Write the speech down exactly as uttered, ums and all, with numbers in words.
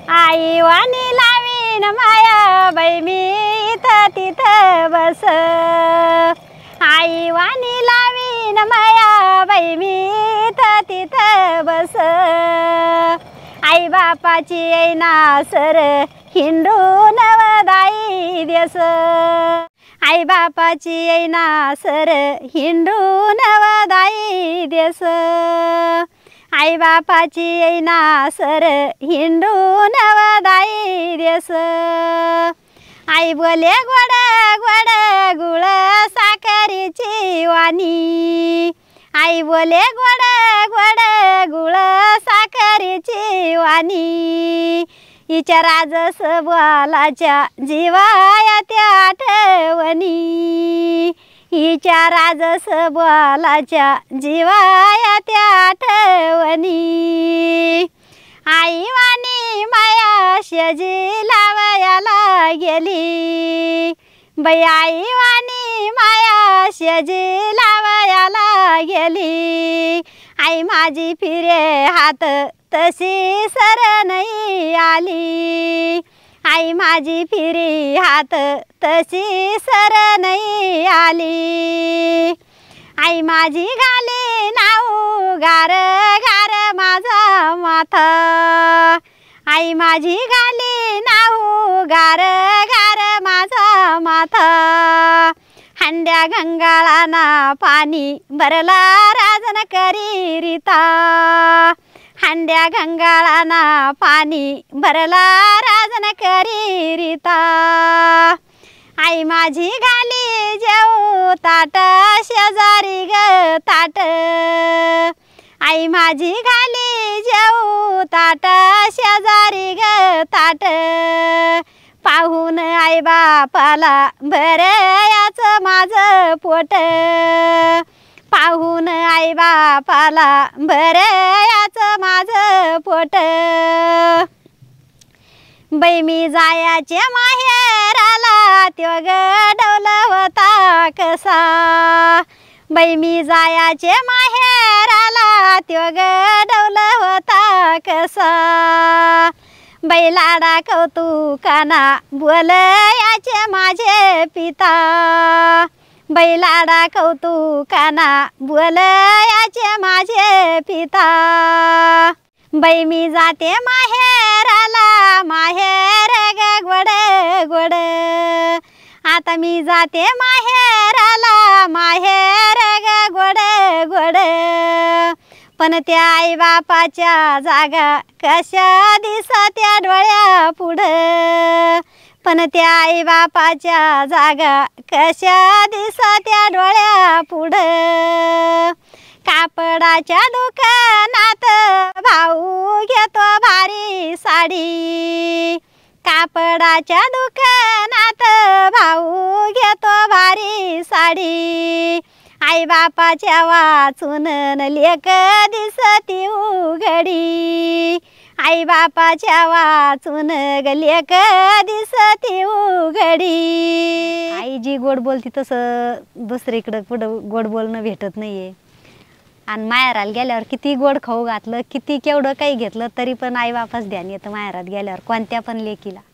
आई वाणी लावीन माया बाई मी इथं तिथं बस। आई वाणी लावीन माया बाई मी इथं तिथं बस। आई बापाची येईना सर हिंडू नवदाई देस। आई बापाची येईना सर हिंडू नवदाई देस। आई बापाची येईना सर हिंडू नवदाई देस। आई बोले गोड गोड गुळ साखरेची वाणी। आई बोले गोड गोड गुळ साखरेची वाणी। हिच्या राजस बोलाच्या जीवाया त्या आठवणी। हिच्या राजस बोलाच्या जीवाया त्या आठवणी। आई वाणी माया शेजी लावयाला गेली। बाई आई वाणी माया शेजी लावयाला गेली। आई माझी फिरे हात तशी सर नाही आली। आई माझी फिरी हात तशी सर नाही आली। आई माझी घाली नाऊ गार गार माझा माथा। आई माझी घाली नाऊ गार गार माझा माथा। हंड्या गंगाळाना पाणी भरला राजन करी रीता। हंड्या गंगाळाना पाणी भरला राजन करी रीता। आई माझी घाली जेऊ ताट शेजारी ग ताट। आई माझी घाली जेऊ ताट शेजारी ग ताट। पाहून आई बापाला भरयाच माझं पोट। पाहून आई बापाला भरयाच माझं पोट। बाई मी जायाचे माहेराला त्यो गडवला होता कसा। बाई मी जायाचे माहेराला त्यो गडवला होता कसा। बाई लाडा कौतुकाना बोलयाचे माझे पिता। बाई लाडा कौतुकाना बोलयाचे माझे पिता। बाई मी जाते माहेराला माहेर ग गोड गोड। आता मी जाते माहेराला माहेर ग गोड गोड। पण त्या आई बापाच्या जागा कशा दिसत्या डोळ्या पुढं। पण त्या आई बापाच्या जागा कशा दिसत्या डोळ्या पुढं। कापडाच्या दुकानात भाऊ घेतो भारी साडी। कापडाच्या दुकानात भाऊ घेतो भारी साडी। आई बापाच्या वाचून लेक दिसती उघडी। आई बापाच्या वाचून लेक दिसती उघडी। आई जी गोड बोलती तसं दुसरीकडं कुठं गोड बोलणं भेटत नाहीये। आणि माहेराला गेल्यावर किती गोड खाऊ घातलं किती केवढं काही घेतलं तरी पण आई बापाच ध्यान येतं माहेरात गेल्यावर कोणत्या पण लेकीला।